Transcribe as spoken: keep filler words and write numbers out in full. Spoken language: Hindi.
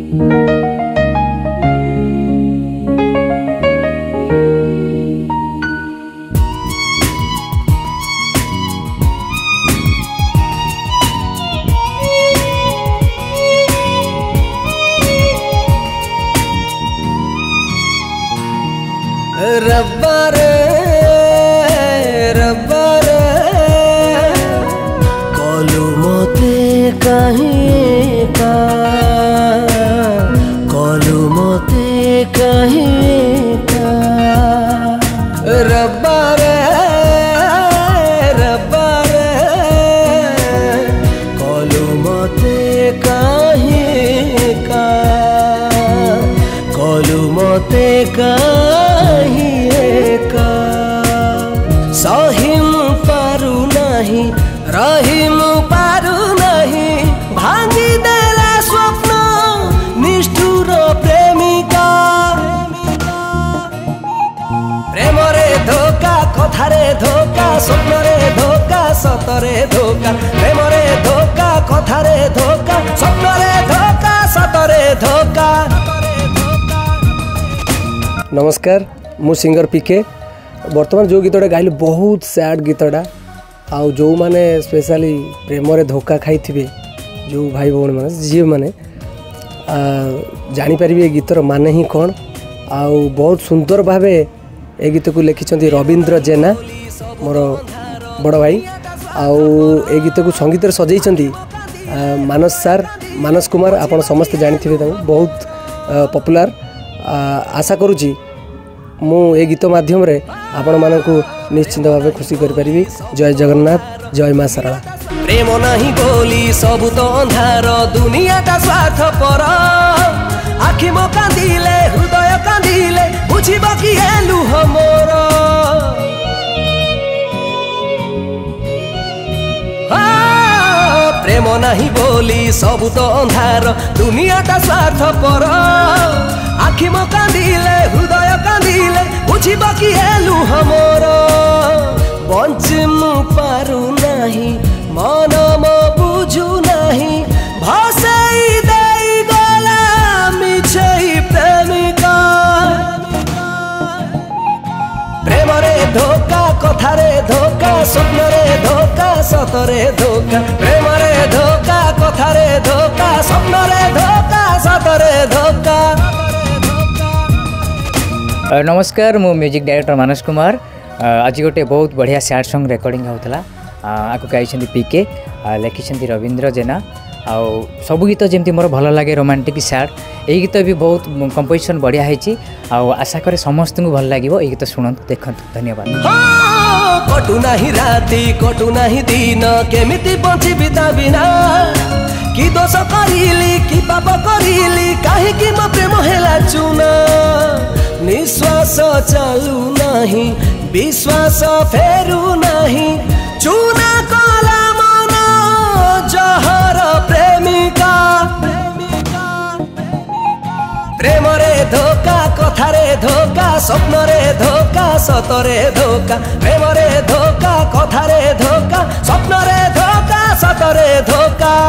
रब्बा रे रब्बा रे कलु मते कहीं का कलु मते कहीं का रब्बा रे रब्बा रे कलु मते कहीं का कलु मते कहीं सहिम पारू नहीं रहिम पारू नहीं भांगी देला स्वप्न निष्ठुर प्रेमिका प्रेम रे धोखा कथारे धोखा स्वप्न रे धोखा सतरे धोखा प्रेम रे धोखा कथारे धोखा स्वप्न रे धोखा सतरे धोखा। नमस्कार मु सिंगर पीके बर्तमान जो गीतटा गाइल बहुत सैड गीतटा आउ जो माने स्पेशली प्रेम रे धोखा खाई थे जो भाई भौणी मैंने जी मैंने जापर गीतर माने ही कौन आउ बहुत सुंदर भाव ए गीत को लिखिं रवींद्र जेना मोर बड़ भाई आउ ए गीत को संगीत सजाई मानस सार मानस कुमार आपड़ समस्ते जानी बहुत पॉपुलर आशा करुँची मु ए गीत माध्यम रे आपण मानकु निश्चित भाव खुशी कर पारिबी। जय जगन्नाथ जय मां सरला। प्रेम नहीं बोली सब तो अंधार दुनिया ता स्वार्थ पर आखि मो कांदिले हृदय कांदिले बुझिबो कि एलु हमर प्रेम नहीं बोली सब तो अंधार दुनिया ता स्वार्थ पर आखि मो कांदिले हृदय कांदिले बुझिबो कि एलु हमर बंची मु पारू नहीं मन मो बुझू नहीं भसई देई गला मिछई प्रेमिका प्रेम रे धोखा कथारे धोखा स्वप्न रे धोखा सतरे धोखा प्रेम रे धोखा कथारे धोखा स्वप्न रे धोखा सतरे धोखा। नमस्कार मु म्यूजिक डायरेक्टर मानस कुमार आज गोटे बहुत बढ़िया सैड सॉन्ग रिकॉर्डिंग होता आपको गाई पीके लिखिं रवींद्र जेना आउ सब गीत जमी मोर भल लगे रोमांटिक सैड यही गीत भी बहुत कंपोजिशन बढ़िया है आशा करे समस्त को भल लगे ये गीत शुणु देखु धन्यवाद। कटु नहीं राति कटु नहीं दिन केमिति बंची बिता बिना कि दोष करिली कि पाप करिली काहे कि मो प्रेम हेला चुना निश्वास चालू नहीं विश्वास फेरू नहीं चुना कला मन जहर प्रेमिका प्रेम रे धोखा कथारे धोखा स्वप्न रे धोखा सतरे धोखा प्रेम रे धोखा कथारे धोखा स्वप्न रे धोखा सतरे धोखा।